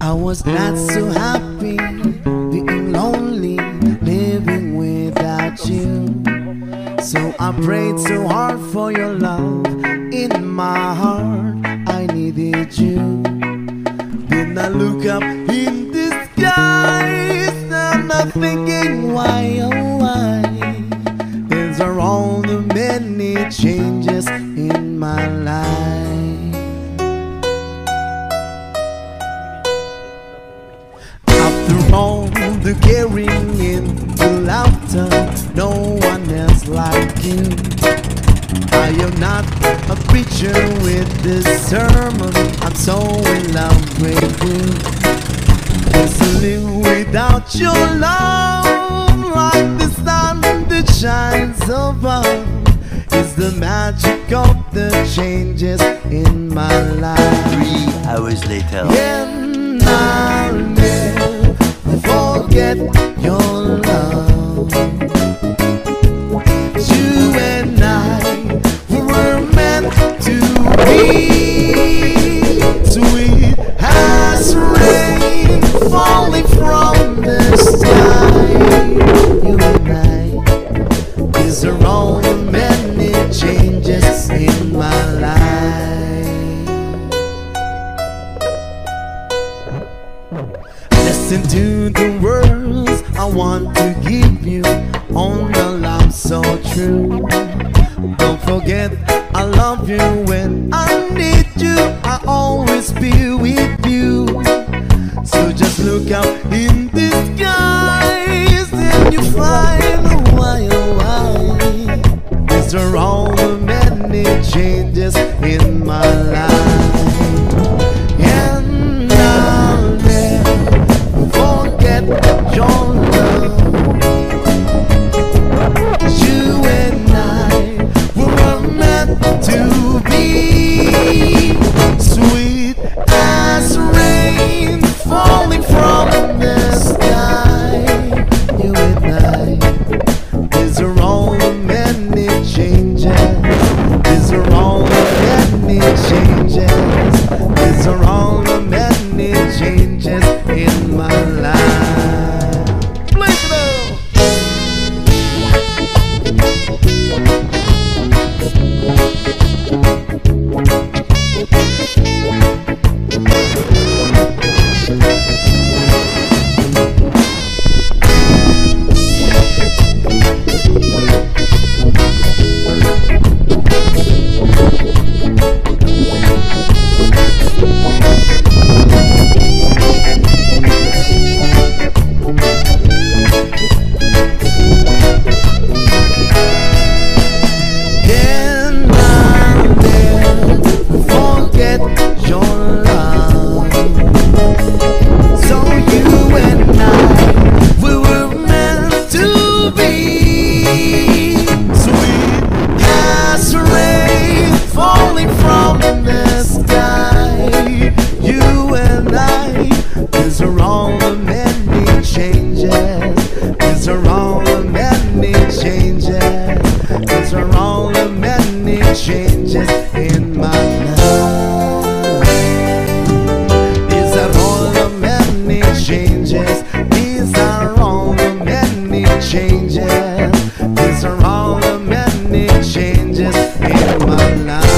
I was not so happy, being lonely, living without you. So I prayed so hard for your love. In my heart, I needed you. Then I look up in the skies, and I'm thinking, why, oh why? These are all the many changes in my life. After all the caring and the laughter, no one else like you. I am not a preacher with this sermon, I'm so in love with you. Just to live without your love, like the sun that shines above, is the magic of the changes in my life. 3 hours later. And I'll never forget your love. You and I were meant to be, sweet as rain falling from the sky. You and I, these are all the many changes in my life. Listen to the words I want to give you on the love so true. Don't forget I love you when I need you, I'll always be with you. So just look out in the skies and you find a why, oh why. These are all the many changes in my life. And I'll never forget your love. You and I were meant to be, sweet as rain falling from the sky. You and I, these are all the many changes. These are all the many changes. These are all the many changes in my life. Please do. These are all the many changes. These are all the many changes. These are all the many changes in my life. These are all the many changes. These are all the many changes. These are all the many changes in my life.